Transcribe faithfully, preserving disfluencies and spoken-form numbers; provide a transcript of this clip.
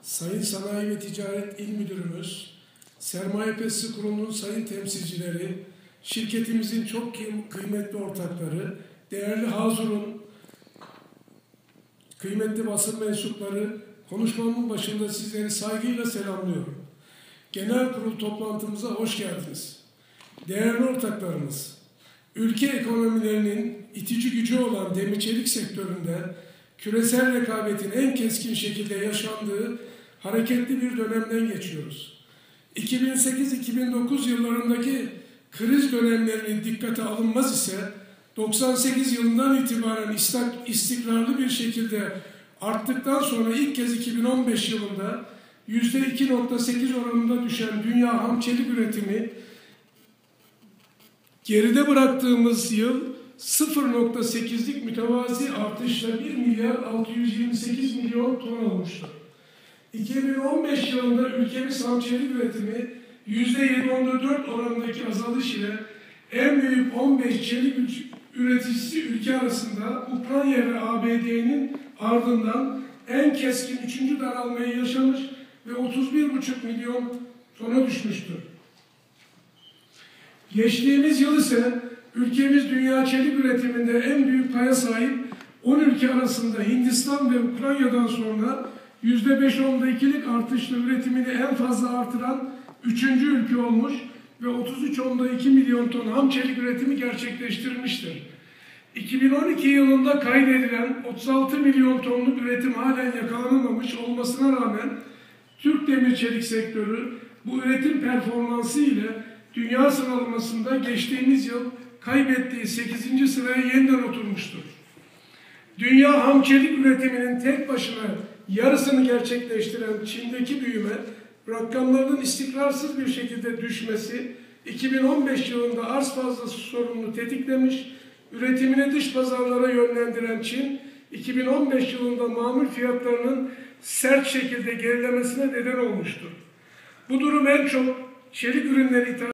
Sayın Sanayi ve Ticaret İl Müdürümüz, Sermaye Piyasası Kurulu'nun sayın temsilcileri, şirketimizin çok kıymetli ortakları, değerli Hazur'un kıymetli basın mensupları, konuşmamın başında sizleri saygıyla selamlıyorum. Genel kurul toplantımıza hoş geldiniz. Değerli ortaklarımız, ülke ekonomilerinin itici gücü olan demir çelik sektöründe küresel rekabetin en keskin şekilde yaşandığı hareketli bir dönemden geçiyoruz. iki bin sekiz iki bin dokuz yıllarındaki kriz dönemlerinin dikkate alınmaz ise doksan sekiz yılından itibaren istikrarlı bir şekilde arttıktan sonra ilk kez iki bin on beş yılında yüzde iki nokta sekiz oranında düşen dünya ham çelik üretimi geride bıraktığımız yıl sıfır nokta sekizlik mütevazi artışla bir milyar altı yüz yirmi sekiz milyon ton olmuştur. iki bin on beş yılında ülkemiz ham çelik üretimi yüzde yedi nokta dört oranındaki azalış ile en büyük on beş çelik üreticisi ülke arasında Ukrayna ve A B D'nin ardından en keskin üçüncü daralmayı yaşamış ve otuz bir buçuk milyon tona düşmüştür. Geçtiğimiz yıl ise ülkemiz dünya çelik üretiminde en büyük paya sahip on ülke arasında Hindistan ve Ukrayna'dan sonra yüzde beş nokta ikilik artışla üretimini en fazla artıran üçüncü ülke olmuş ve otuz üç nokta iki milyon ton ham çelik üretimi gerçekleştirmiştir. iki bin on iki yılında kaydedilen otuz altı milyon tonluk üretim halen yakalanamamış olmasına rağmen Türk demir çelik sektörü bu üretim performansı ile dünya sıralamasında geçtiğimiz yıl kaybettiği sekizinci sıraya yeniden oturmuştur. Dünya ham çelik üretiminin tek başına yarısını gerçekleştiren Çin'deki büyüme, rakamlarının istikrarsız bir şekilde düşmesi, iki bin on beş yılında arz fazlası sorununu tetiklemiş, üretimini dış pazarlara yönlendiren Çin, iki bin on beş yılında mamul fiyatlarının sert şekilde gerilemesine neden olmuştur. Bu durum en çok çelik ürünleri ithal